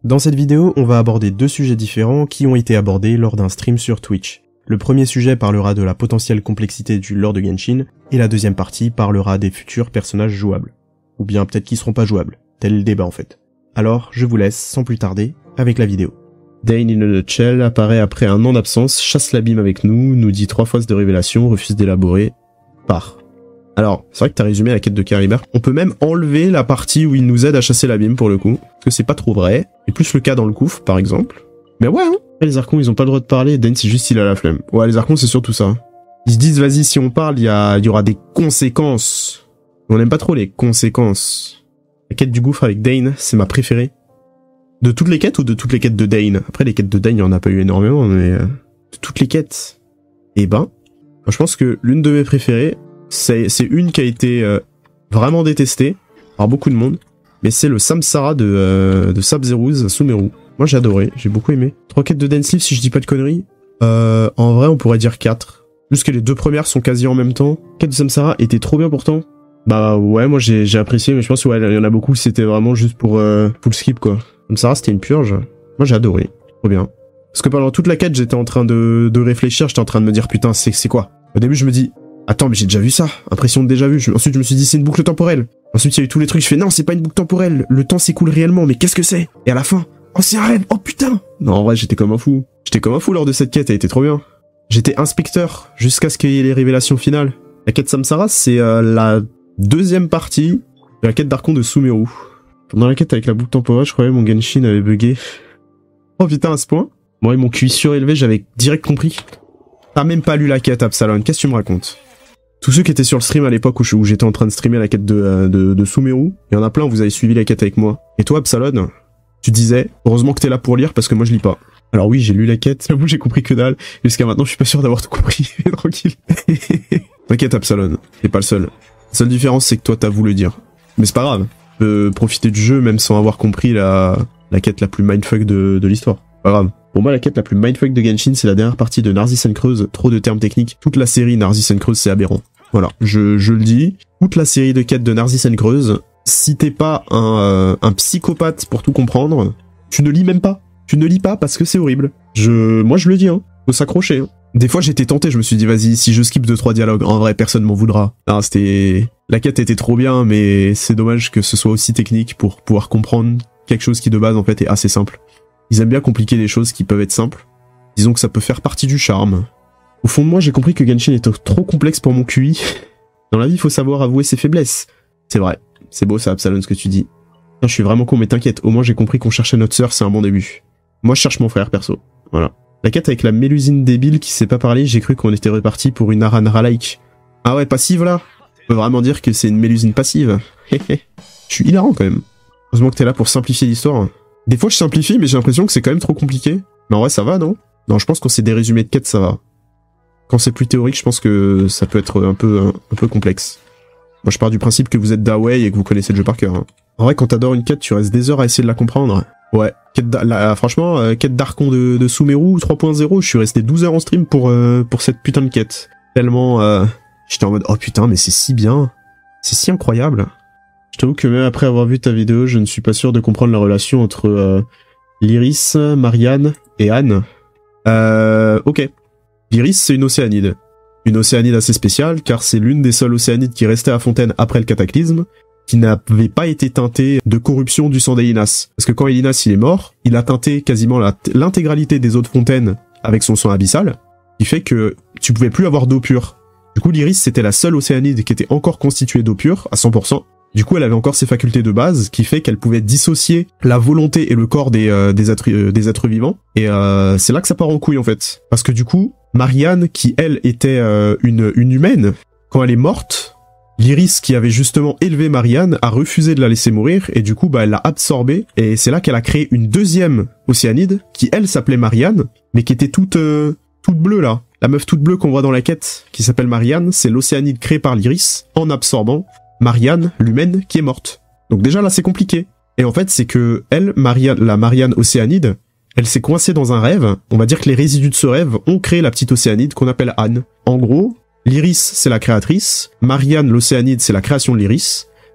Dans cette vidéo, on va aborder deux sujets différents qui ont été abordés lors d'un stream sur Twitch. Le premier sujet parlera de la potentielle complexité du lore de Genshin, et la deuxième partie parlera des futurs personnages jouables. Ou bien peut-être qu'ils seront pas jouables, tel le débat en fait. Alors, je vous laisse, sans plus tarder, avec la vidéo. Dane in a nutshell apparaît après un an d'absence, chasse l'abîme avec nous dit 3 phases de révélation, refuse d'élaborer, part. Alors, c'est vrai que t'as résumé la quête de Karimer. On peut même enlever la partie où il nous aide à chasser l'abîme pour le coup, parce que c'est pas trop vrai. Et plus le cas dans le gouffre, par exemple. Mais ouais, hein. Les Archons, ils ont pas le droit de parler, Dane c'est juste il a la flemme. Ouais, les Archons c'est surtout ça. Ils se disent, vas-y, si on parle, il y aura des conséquences. On n'aime pas trop les conséquences. La quête du gouffre avec Dane, c'est ma préférée. De toutes les quêtes ou de toutes les quêtes de Dane? Après, les quêtes de Dane, il y en a pas eu énormément, mais de toutes les quêtes. Eh ben, moi, je pense que l'une de mes préférées, c'est une qui a été vraiment détestée par beaucoup de monde, mais c'est le Samsara de Sabzeruz Sumeru. Moi j'ai adoré, j'ai beaucoup aimé. 3 quêtes de Dainsleif si je dis pas de conneries. En vrai on pourrait dire 4. Juste que les 2 premières sont quasi en même temps. Quête de Samsara était trop bien pourtant. Bah ouais, moi j'ai apprécié, mais je pense ouais, il y en a beaucoup c'était vraiment juste pour le skip quoi. Samsara c'était une purge. Moi j'ai adoré, trop bien. Parce que pendant toute la quête j'étais en train de réfléchir, j'étais en train de me dire putain c'est quoi. Au début je me dis attends, mais j'ai déjà vu ça. Impression de déjà vu. Ensuite, je me suis dit, c'est une boucle temporelle. Ensuite, il y a eu tous les trucs. Je fais, non, c'est pas une boucle temporelle. Le temps s'écoule réellement. Mais qu'est-ce que c'est? Et à la fin, oh, c'est un rêve. Oh putain. Non, en vrai, j'étais comme un fou. J'étais comme un fou lors de cette quête. Elle était trop bien. J'étais inspecteur jusqu'à ce qu'il y ait les révélations finales. La quête Samsara, c'est la deuxième partie de la quête d'Archon de Sumeru. Pendant la quête avec la boucle temporelle, je croyais mon Genshin avait bugué. Oh putain, à ce point. Bon, et mon QI surélevé, j'avais direct compris. T'as même pas lu la quête, Absalon. Qu'est-ce que tu me racontes? Tous ceux qui étaient sur le stream à l'époque où j'étais en train de streamer la quête de Sumeru, il y en a plein, vous avez suivi la quête avec moi. Et toi, Absalon, tu disais, heureusement que t'es là pour lire parce que moi je lis pas. Alors oui, j'ai lu la quête, j'avoue j'ai compris que dalle. Jusqu'à maintenant, je suis pas sûr d'avoir tout compris. Tranquille. T'inquiète, Absalon, t'es pas le seul. La seule différence, c'est que toi t'as voulu dire. Mais c'est pas grave. Tu peux profiter du jeu même sans avoir compris la quête la plus mindfuck de l'histoire. Pas grave. Pour moi, la quête la plus mindfuck de Genshin, c'est la dernière partie de Narzissen Creuse. Trop de termes techniques. Toute la série Narzissen Creuse, c'est aberrant. Voilà, je le dis. Toute la série de quêtes de Narzissen Creuse, si t'es pas un psychopathe pour tout comprendre, tu ne lis même pas. Tu ne lis pas parce que c'est horrible. Moi, je le dis, hein. Faut s'accrocher, hein. Des fois, j'étais tenté, je me suis dit, vas-y, si je skip 2-3 dialogues, en vrai, personne m'en voudra. Ah, la quête était trop bien, mais c'est dommage que ce soit aussi technique pour pouvoir comprendre quelque chose qui, de base, en fait, est assez simple. Ils aiment bien compliquer les choses qui peuvent être simples. Disons que ça peut faire partie du charme. Au fond de moi, j'ai compris que Genshin était trop complexe pour mon QI. Dans la vie, il faut savoir avouer ses faiblesses. C'est vrai. C'est beau ça, Absalon, ce que tu dis. Non, je suis vraiment con, mais t'inquiète. Au moins, j'ai compris qu'on cherchait notre sœur, c'est un bon début. Moi, je cherche mon frère, perso. Voilà. La quête avec la Mélusine débile qui sait pas parler, j'ai cru qu'on était reparti pour une Aranara-like. Ah ouais, passive, là? On peut vraiment dire que c'est une Mélusine passive. Je suis hilarant, quand même. Heureusement que t'es là pour simplifier l'histoire. Des fois, je simplifie, mais j'ai l'impression que c'est quand même trop compliqué. Mais en vrai, ça va, non? Non, je pense que c'est des résumés de quêtes, ça va. Quand c'est plus théorique, je pense que ça peut être un peu complexe. Moi, je pars du principe que vous êtes d'Away et que vous connaissez le jeu par cœur. Hein. En vrai, quand t'adores une quête, tu restes des heures à essayer de la comprendre. Ouais. Franchement, quête d'Archon de Sumeru 3.0, je suis resté 12 heures en stream pour cette putain de quête. Tellement, j'étais en mode, oh putain, mais c'est si bien. C'est si incroyable. Je t'avoue que même après avoir vu ta vidéo, je ne suis pas sûr de comprendre la relation entre Lyris, Marianne et Anne. Ok. Lyris, c'est une océanide. Une océanide assez spéciale, car c'est l'une des seules océanides qui restait à Fontaine après le cataclysme, qui n'avait pas été teintée de corruption du sang d'Elinas. Parce que quand Elinas il est mort, il a teinté quasiment l'intégralité des eaux de Fontaine avec son sang abyssal, qui fait que tu pouvais plus avoir d'eau pure. Du coup, Lyris, c'était la seule océanide qui était encore constituée d'eau pure, à 100%. Du coup, elle avait encore ses facultés de base, qui fait qu'elle pouvait dissocier la volonté et le corps des êtres vivants. Et c'est là que ça part en couille, en fait. Parce que du coup, Marianne, qui elle était une humaine, quand elle est morte, Lyris, qui avait justement élevé Marianne, a refusé de la laisser mourir, et du coup, bah, elle l'a absorbée, et c'est là qu'elle a créé une deuxième océanide, qui elle s'appelait Marianne, mais qui était toute bleue là. La meuf toute bleue qu'on voit dans la quête, qui s'appelle Marianne, c'est l'océanide créée par Lyris, en absorbant Marianne, l'humaine, qui est morte. Donc déjà là, c'est compliqué. Et en fait, c'est que elle, la Marianne océanide, elle s'est coincée dans un rêve. On va dire que les résidus de ce rêve ont créé la petite océanide qu'on appelle Anne. En gros, Lyris, c'est la créatrice. Marianne, l'océanide, c'est la création de Lyris.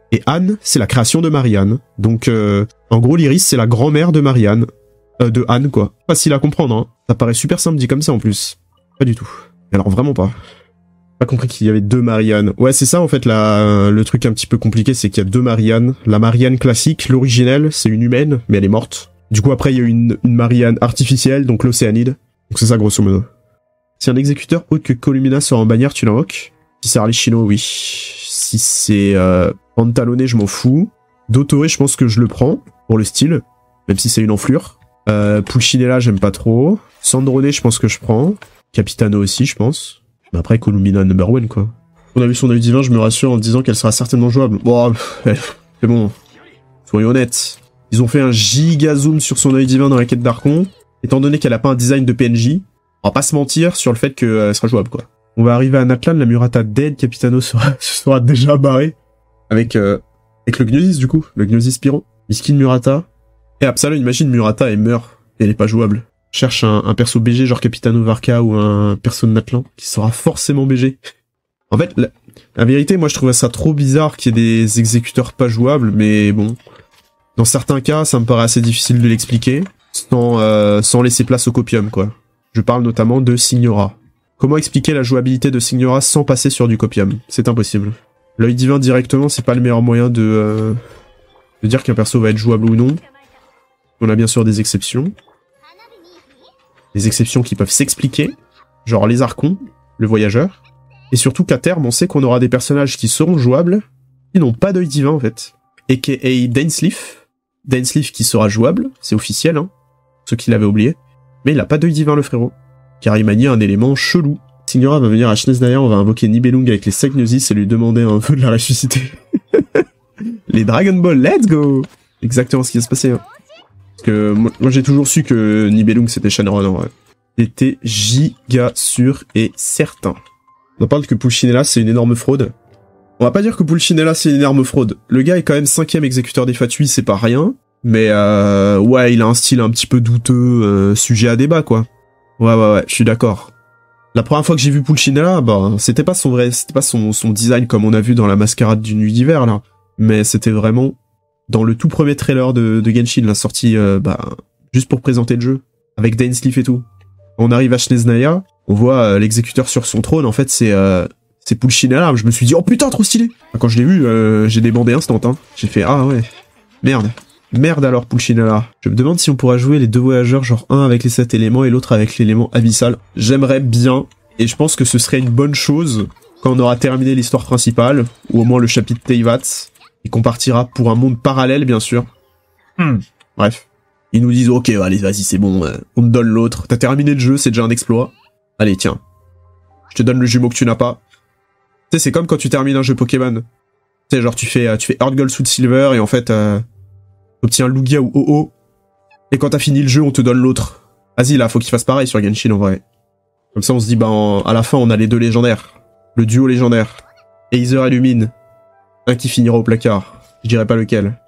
Et Anne, c'est la création de Marianne. Donc, en gros, l'Iris, c'est la grand-mère de Marianne. De Anne, quoi. Facile à comprendre, hein. Ça paraît super simple dit comme ça, en plus. Pas du tout. Alors, vraiment pas. Pas compris qu'il y avait 2 Marianne. Ouais, c'est ça, en fait, le truc un petit peu compliqué, c'est qu'il y a 2 Marianne. La Marianne classique, l'originelle, c'est une humaine, mais elle est morte. Du coup, après, il y a eu une Marianne artificielle, donc l'Océanide. Donc c'est ça, grosso modo. Si un exécuteur autre que Columina sort en bannière, tu l'invoques. Si c'est Arlecchino, oui. Si c'est Pantalone, je m'en fous. Dottore, je pense que je le prends, pour le style, même si c'est une enflure. Pulcinella, j'aime pas trop. Sandrone, je pense que je prends. Capitano aussi, je pense. Mais après, Columina number 1, quoi. On a vu son œil divin, je me rassure en disant qu'elle sera certainement jouable. Bon, c'est bon. Soyons honnêtes. Ils ont fait un giga zoom sur son œil divin dans la quête d'Archon. Étant donné qu'elle a pas un design de PNJ, on va pas se mentir sur le fait qu'elle sera jouable, quoi. On va arriver à Natlan, la Murata dead, Capitano sera déjà barré. Avec le Gnosis, du coup. Le Gnosis Pyro. Miskin Murata. Et Absalon, imagine Murata, elle meurt. Et elle est pas jouable. Cherche un perso BG genre Capitano Varka ou un perso de Natlan qui sera forcément BG. En fait, la vérité, moi je trouvais ça trop bizarre qu'il y ait des exécuteurs pas jouables, mais bon. Dans certains cas, ça me paraît assez difficile de l'expliquer, sans laisser place au copium, quoi. Je parle notamment de Signora. Comment expliquer la jouabilité de Signora sans passer sur du copium? C'est impossible. L'œil divin directement, c'est pas le meilleur moyen de dire qu'un perso va être jouable ou non. On a bien sûr des exceptions. Des exceptions qui peuvent s'expliquer, genre les Archons, le voyageur. Et surtout qu'à terme, on sait qu'on aura des personnages qui seront jouables, qui n'ont pas d'œil divin en fait. A.k.a. Dainsleif. Dainsleif qui sera jouable, c'est officiel, hein, ceux qui l'avaient oublié. Mais il a pas d'œil divin le frérot, car il manie un élément chelou. Signora va venir à Schneider, on va invoquer Nibelung avec les 5 Gnosis et lui demander un vœu de la ressusciter. Les Dragon Ball, let's go! Exactement ce qui va se passer, hein. Parce que moi j'ai toujours su que Nibelung c'était Shenron en vrai. C'était giga sûr et certain. On parle que Pulcinella c'est une énorme fraude. On va pas dire que Pulcinella c'est une énorme fraude. Le gars est quand même 5ème exécuteur des Fatui, c'est pas rien. Mais ouais, il a un style un petit peu douteux, sujet à débat quoi. Ouais, je suis d'accord. La première fois que j'ai vu Pulcinella, bah c'était pas son design comme on a vu dans la mascarade d'une nuit d'hiver là. Mais c'était vraiment dans le tout premier trailer de Genshin, la sortie, juste pour présenter le jeu, avec Dainsleif et tout. On arrive à Schneider, on voit l'exécuteur sur son trône, en fait c'est Pulcinella, je me suis dit oh putain trop stylé. Quand je l'ai vu, j'ai débandé instant, hein. J'ai fait ah ouais, merde alors Pulcinella. Je me demande si on pourra jouer les 2 voyageurs, genre un avec les 7 éléments et l'autre avec l'élément abyssal. J'aimerais bien, et je pense que ce serait une bonne chose quand on aura terminé l'histoire principale, ou au moins le chapitre Teyvat, et qu'on partira pour un monde parallèle, bien sûr. Bref. Ils nous disent, ok, allez, vas-y, c'est bon, on te donne l'autre. T'as terminé le jeu, c'est déjà un exploit. Allez, tiens. Je te donne le jumeau que tu n'as pas. Tu sais, c'est comme quand tu termines un jeu Pokémon. Tu sais, genre, tu fais Heart Gold, Soul Silver, et en fait, t'obtiens Lugia ou Oh-Oh. Et quand t'as fini le jeu, on te donne l'autre. Vas-y, là, faut qu'il fasse pareil sur Genshin, en vrai. Comme ça, on se dit, à la fin, on a les 2 légendaires. Le duo légendaire. Aether et Lumine. Un qui finira au placard. Je dirais pas lequel.